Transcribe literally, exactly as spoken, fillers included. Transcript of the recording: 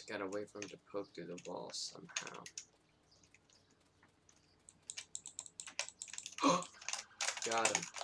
Gotta wait for him to poke through the wall somehow. Got him.